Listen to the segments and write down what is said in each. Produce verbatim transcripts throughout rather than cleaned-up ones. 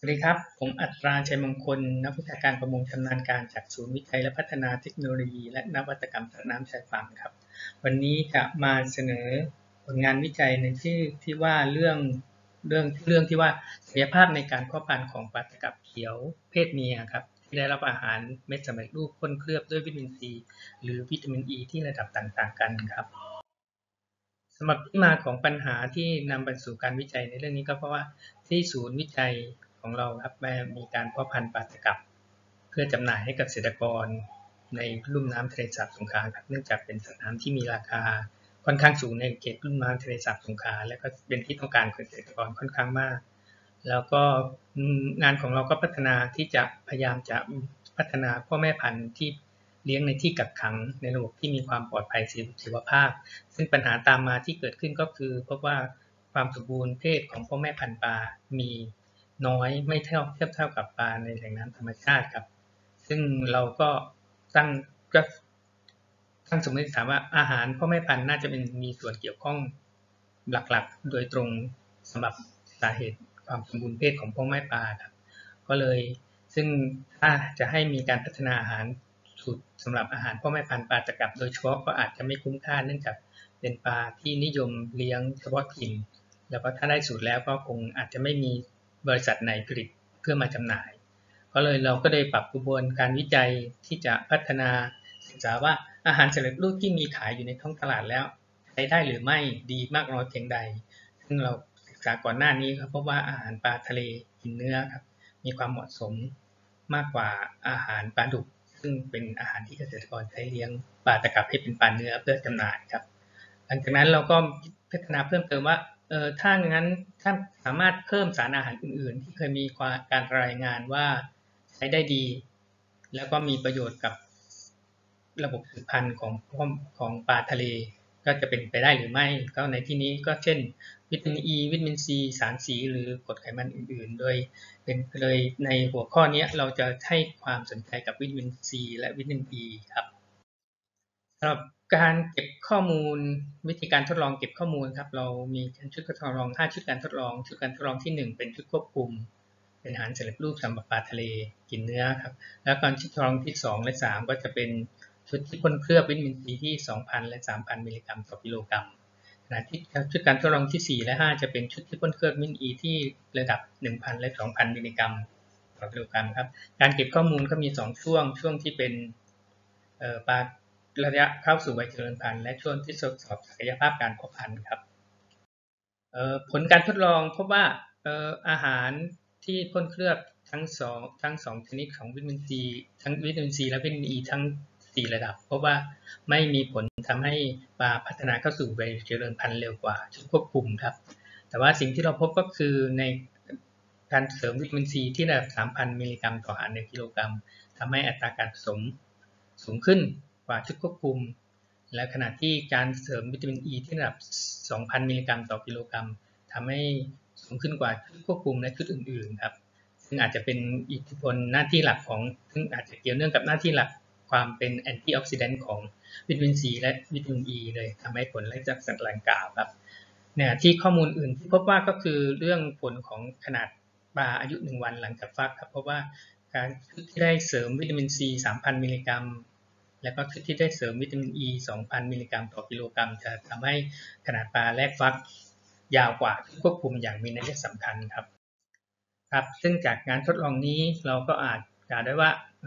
สวัสดีครับผมอัตราชัยมงคลนักวิชาการประมงชำนาญการจากศูนย์วิจัยและพัฒนาเทคโนโลยีและนวัตกรรมสัตว์น้ำชายฝั่งครับวันนี้จะมาเสนอผลงานวิจัยในที่ที่ว่าเรื่องเรื่องเรื่องที่ว่าศักยภาพในการเพาะพันธุ์ของปลาตะกับเขียวเพศเมียครับที่ได้รับอาหารเม็ดสำเร็จรูปพ่นเคลือบด้วยวิตามินซีหรือวิตามินอีที่ระดับต่างๆกันครับสำหรับที่มาของปัญหาที่นำไปสู่การวิจัยในเรื่องนี้ก็เพราะว่าที่ศูนย์วิจัยของเราครับมีการเพาะพันธุ์ปลาตะกับเพื่อจำหน่ายให้กับเกษตรกรในลุ่มน้ำทะเลสาบสงขลาครับเนื่องจากเป็นสัตว์น้ำที่มีราคาค่อนข้างสูงในเขตลุ่มน้ำทะเลสาบสงขลาและก็เป็นที่ต้องการของเกษตรกรค่อนข้างมากแล้วก็งานของเราก็พัฒนาที่จะพยายามจะพัฒนาพ่อแม่พันธุ์ที่เลี้ยงในที่กักขังในระบบที่มีความปลอดภัยชีวภาพซึ่งปัญหาตามมาที่เกิดขึ้นก็คือพบว่าความสมบูรณ์เพศของพ่อแม่พันธุ์ปลามีน้อยไม่เท่าเทียบเท่ากับปลาในแหล่งน้ำธรรมชาติครับซึ่งเราก็ตั้งก็ตั้งสมมติฐานว่าอาหารพ่อแม่พันธุ์น่าจะเป็นมีส่วนเกี่ยวข้องหลักๆโดยตรงสำหรับสาเหตุความสมบูรณ์เพศของพ่อแม่ปลาครับก็เลยซึ่งถ้าจะให้มีการพัฒนาอาหารสูตรสำหรับอาหารพ่อแม่พันธุ์ปลาตะกับโดยเฉพาะก็อาจจะไม่คุ้มค่าเนื่องจากเป็นปลาที่นิยมเลี้ยงเฉพาะถิ่นแล้วก็ถ้าได้สูตรแล้วก็คงอาจจะไม่มีบริษัทไหนผลิตเพื่อมาจำหน่ายก็เลยเราก็เลยปรับกระบวนการวิจัยที่จะพัฒนาศึกษาว่าอาหารสำเร็จรูปที่มีขายอยู่ในท้องตลาดแล้วใช้ได้หรือไม่ดีมากน้อยเพียงใดซึ่งเราศึกษาก่อนหน้านี้ครับเพราะว่าอาหารปลาทะเลกินเนื้อครับมีความเหมาะสมมากกว่าอาหารปลาดุกซึ่งเป็นอาหารที่เกษตรกรใช้เลี้ยงปลาตะกับให้เป็นปลาเนื้อเพื่อจำหน่ายครับหลังจากนั้นเราก็พัฒนาเพิ่มเติมว่าเออถ้างั้นถ้าสามารถเพิ่มสารอาหารอื่นๆที่เคยมีการรายงานว่าใช้ได้ดีแล้วก็มีประโยชน์กับระบบสืบพันธุ์ของของปลาทะเลก็จะเป็นไปได้หรือไม่ก็ในที่นี้ก็เช่นวิตามินอีวิตามินซีสารสีหรือกรดไขมันอื่นๆโดยเป็นเลยในหัวข้อนี้เราจะให้ความสนใจกับวิตามินซีและวิตามินอีครับสำหรับการเก็บข้อมูลวิธีการทดลองเก็บข้อมูลครับเรามีชุดทดลองห้าชุดการทดลองชุดการทดลองที่หนึ่งเป็นชุดควบคุมเป็นอาหารสำเร็จรูปสำหรับปลาทะเลกินเนื้อครับแล้วการชุดทดลองที่สองและสามก็จะเป็นชุดที่พ่นเคลือบวิตามินซีที่ สองพัน และ สามพัน มิลลิกรัมต่อกิโลกรัมขณะที่ชุดการทดลองที่สี่และห้าจะเป็นชุดที่พ่นเคลือบวิตามินอีที่ระดับ หนึ่งพัน และ สองพัน มิลลิกรัมต่อกิโลกรัมครับการเก็บข้อมูลก็มีสองช่วงช่วงที่เป็นปลาระยะเข้าสู่วัยเจริญพันธุ์และช่วงที่ทดสอบศักยภาพการเพาะพันธุ์ครับผลการทดลองพบว่าอาหารที่พ่นเคลือบทั้งสองทั้งสองชนิดของวิตามินซีทั้งวิตามินซีและวิตามินอีทั้งสี่ระดับเพราะว่าไม่มีผลทำให้ปลาพัฒนาเข้าสู่วัยเจริญพันธุ์เร็วกว่าชุดควบคุมครับแต่ว่าสิ่งที่เราพบก็คือในการเสริมวิตามินซีที่ระดับ สามพัน มิลลิกรัมต่ออาหารหนึ่งกิโลกรัมทำให้อัตราการผสมสูงขึ้นกว่าชุดควบคุมและขณะที่การเสริมวิตามินอีที่ระดับ สองพัน มิลลิกรัมต่อกิโลกรัมทำให้สูงขึ้นกว่าชุดควบคุมและชุดอื่นๆครับซึ่งอาจจะเป็นอิทธิพลหน้าที่หลักของซึ่งอาจจะเกี่ยวเนื่องกับหน้าที่หลักความเป็นแอนตี้ออกซิแดนต์ของวิตามินซีและวิตามินอีเลยทำให้ผลและจากสัตว์ดังกล่าวครับเนี่ยที่ข้อมูลอื่นที่พบว่าก็คือเรื่องผลของขนาดปลาอายุหนึ่งวันหลังจากฟักครับเพราะว่าการที่ได้เสริมวิตามินซี สามพัน มิลลิกรัมแล้วก็ที่ได้เสริมวิตามินอี สองพัน มิลลิกรัมต่อกิโลกรัมจะทำให้ขนาดปลาแรกฟักยาวกว่าควบคุมอย่างมีนัยสำคัญครับครับซึ่งจากงานทดลองนี้เราก็อาจกล่าวได้ว่า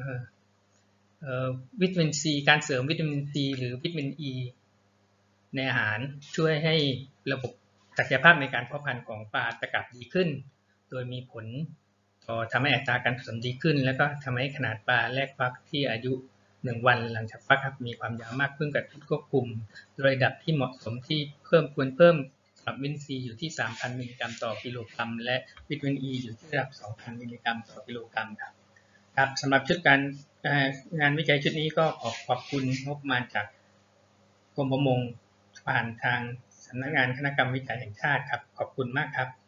วิตามินซีการเสริมวิตามินซีหรือวิตามินอีในอาหารช่วยให้ระบบศักยภาพในการเพาะพันธุ์ของปลาตะกับดีขึ้นโดยมีผลต่อทำให้อัตราการผสมดีขึ้นแล้วก็ทำให้ขนาดปลาแรกฟักที่อายุหนึ่งวันหลังจากฟักมีความยาวมากขึ้นกับชุดควบคุมโดยระดับที่เหมาะสมที่เพิ่มควรเพิ่มสำหรับวิตามินซีอยู่ที่ สามพัน มิลลิกรัมต่อกิโลกรัมและวิตามินอีอยู่ที่ระดับ สองพัน มิลลิกรัมต่อกิโลกรัมครับครับสำหรับชุดการงานวิจัยชุดนี้ก็ขอขอบคุณงบประมาณจากกรมประมงผ่านทางสำนักงานคณะกรรมวิจัยแห่งชาติครับขอบคุณมากครับ